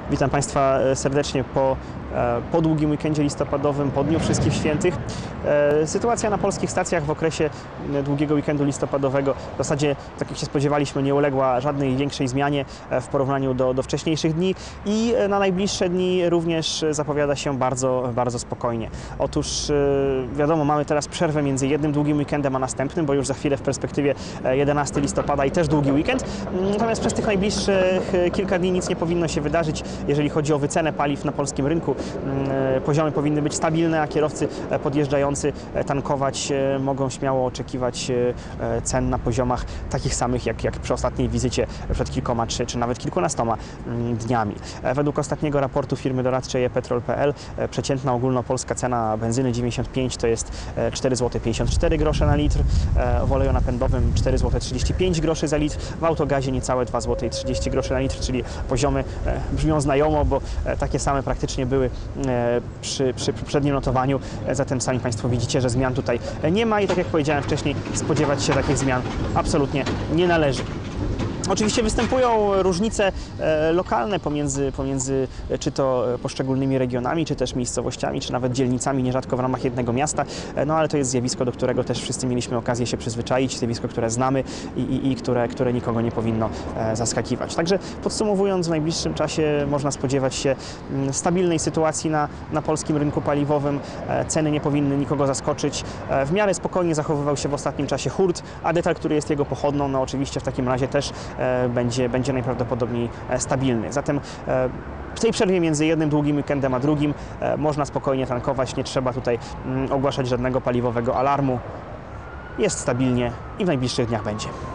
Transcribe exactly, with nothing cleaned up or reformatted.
Witam Państwa serdecznie po, po długim weekendzie listopadowym, po Dniu Wszystkich Świętych. Sytuacja na polskich stacjach w okresie długiego weekendu listopadowego w zasadzie, tak jak się spodziewaliśmy, nie uległa żadnej większej zmianie w porównaniu do, do wcześniejszych dni i na najbliższe dni również zapowiada się bardzo, bardzo spokojnie. Otóż wiadomo, mamy teraz przerwę między jednym długim weekendem a następnym, bo już za chwilę w perspektywie jedenastego listopada i też długi weekend. Natomiast przez tych najbliższych kilka dni nic nie powinno się wydarzyć, jeżeli chodzi o wycenę paliw na polskim rynku. Poziomy powinny być stabilne, a kierowcy podjeżdżający tankować mogą śmiało oczekiwać cen na poziomach takich samych jak, jak przy ostatniej wizycie przed kilkoma czy, czy nawet kilkunastoma dniami. Według ostatniego raportu firmy doradczej e-petrol kropka p l przeciętna ogólnopolska cena benzyny dziewięćdziesiąt pięć to jest cztery złote pięćdziesiąt cztery grosze na litr, w oleju napędowym cztery złote trzydzieści pięć groszy za litr, w autogazie niecałe dwa złote trzydzieści groszy na litr, czyli poziomy brzmią znajomo, bo takie same praktycznie były przy, przy poprzednim notowaniu. Zatem sami Państwo widzicie, że zmian tutaj nie ma i tak jak powiedziałem wcześniej, spodziewać się takich zmian absolutnie nie należy. Oczywiście występują różnice lokalne pomiędzy, pomiędzy czy to poszczególnymi regionami, czy też miejscowościami, czy nawet dzielnicami, nierzadko w ramach jednego miasta, no ale to jest zjawisko, do którego też wszyscy mieliśmy okazję się przyzwyczaić, zjawisko, które znamy i, i, i które, które nikogo nie powinno zaskakiwać. Także podsumowując, w najbliższym czasie można spodziewać się stabilnej sytuacji na, na polskim rynku paliwowym, ceny nie powinny nikogo zaskoczyć. W miarę spokojnie zachowywał się w ostatnim czasie hurt, a detal, który jest jego pochodną, no oczywiście w takim razie też Będzie, będzie najprawdopodobniej stabilny. Zatem w tej przerwie między jednym długim weekendem a drugim można spokojnie tankować, nie trzeba tutaj ogłaszać żadnego paliwowego alarmu. Jest stabilnie i w najbliższych dniach będzie.